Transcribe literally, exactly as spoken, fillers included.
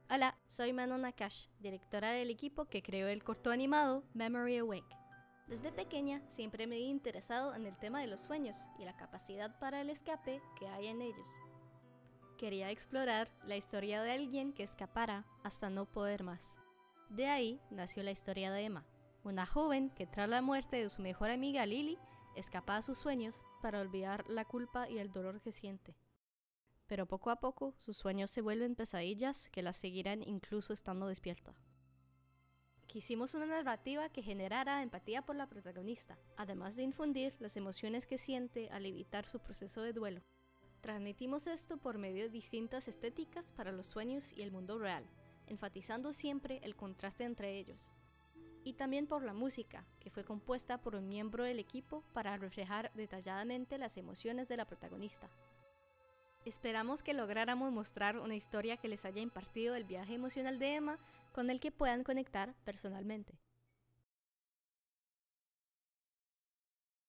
Hola, soy Manon Nakash, directora del equipo que creó el corto animado Memory Awake. Desde pequeña siempre me he interesado en el tema de los sueños y la capacidad para el escape que hay en ellos. Quería explorar la historia de alguien que escapara hasta no poder más. De ahí nació la historia de Emma, una joven que tras la muerte de su mejor amiga Lily, escapa a sus sueños para olvidar la culpa y el dolor que siente. Pero poco a poco sus sueños se vuelven pesadillas que la seguirán incluso estando despierta. Quisimos una narrativa que generara empatía por la protagonista, además de infundir las emociones que siente al evitar su proceso de duelo. Transmitimos esto por medio de distintas estéticas para los sueños y el mundo real, enfatizando siempre el contraste entre ellos. Y también por la música, que fue compuesta por un miembro del equipo para reflejar detalladamente las emociones de la protagonista. Esperamos que lográramos mostrar una historia que les haya impartido el viaje emocional de Emma con el que puedan conectar personalmente.